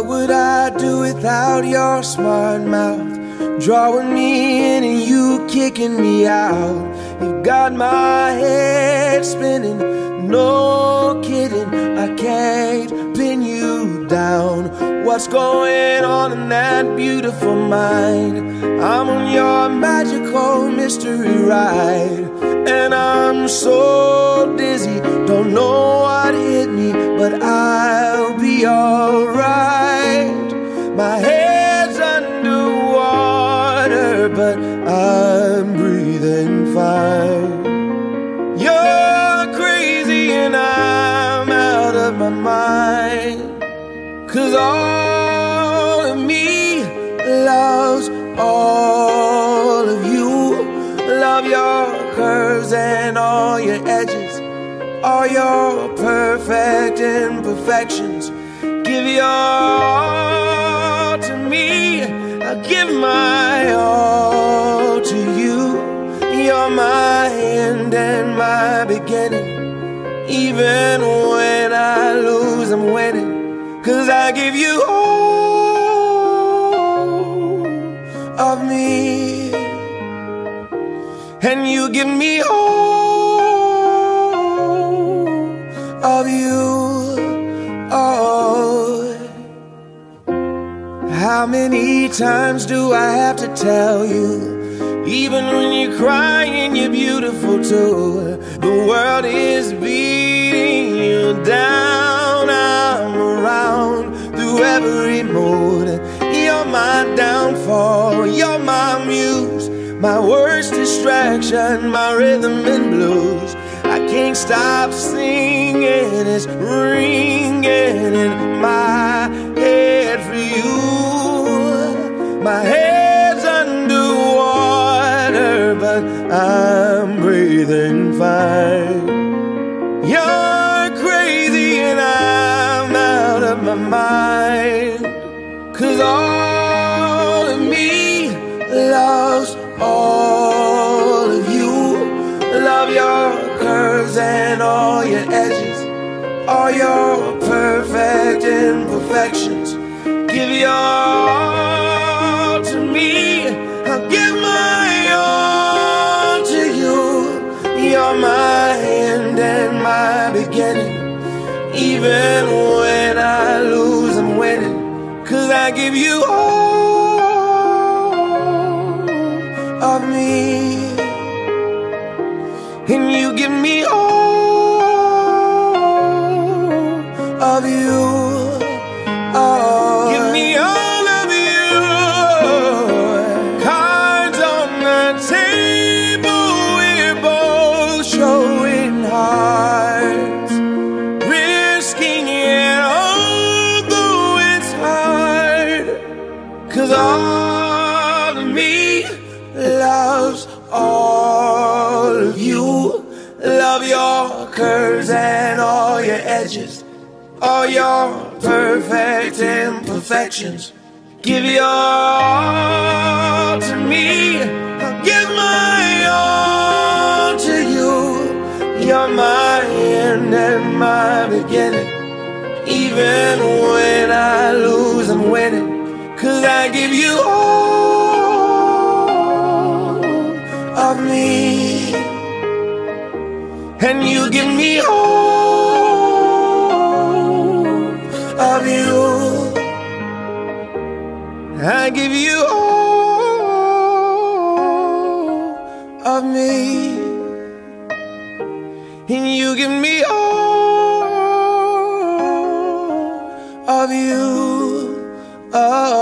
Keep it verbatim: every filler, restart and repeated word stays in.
What would I do without your smart mouth? Drawing me in and you kicking me out. You got my head spinning, no kidding, I can't pin you down. What's going on in that beautiful mind? I'm on your magical mystery ride, and I'm so dizzy, don't know what hit me, but I'll be alright. My head's underwater, but I'm breathing fine. You're crazy and I'm out of my mind, 'cause all of me loves all of you. Love your curves and all your edges, all your perfect imperfections. Give your all to me, I give my all to you. You're my end and my beginning. Even when I lose, I'm winning, 'cause I give you all of me, and you give me all of you. Oh, how many times do I have to tell you? Even when you're crying, you're beautiful too. The world is beating you down. I'm around through every mood. You're my downfall, you're my muse, my worst distraction, my rhythm and blues. I can't stop singing, it's ringing in my head for you. My head's underwater, but I'm breathing fine. You're crazy and I'm out of my mind, 'cause all of me loves all of you. Love your curves and all your edges, all your perfect imperfections. Give your all to me, I'll give my all to you. You're my end and my beginning. Even when I lose, I'm winning, 'cause I give you all of me, and you give me all of you. Oh, give me all of you. Cards on the table, we're both showing hearts, risking it although it's hard, 'cause all of me loves all of you. Love your curves and all your edges, all your perfect imperfections. Give your all to me, I'll give my all to you. You're my end and my beginning. Even when I lose, I'm winning, 'cause I give you all of me, and you give me all of you. I give you all of me, and you give me all of you. Oh.